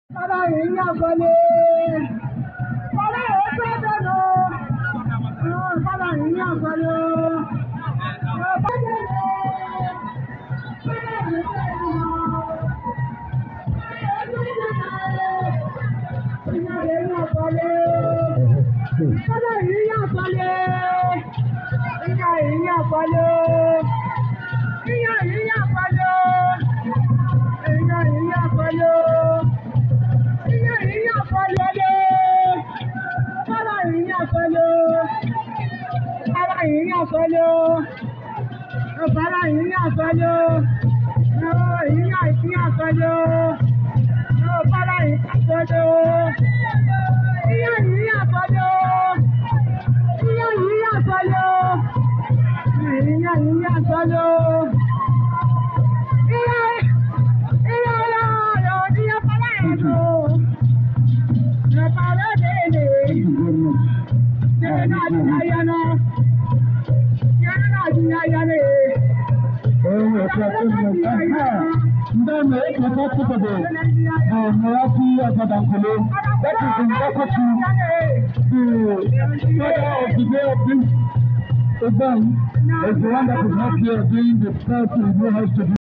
Para yìí àgbọ̀lé. Para yìí sọ́dọ̀ lọ. Para yìí àgbọ̀lé. That is in Bakatu, the father of the day of this event is the one that is not here doing the stuff he knows how to do.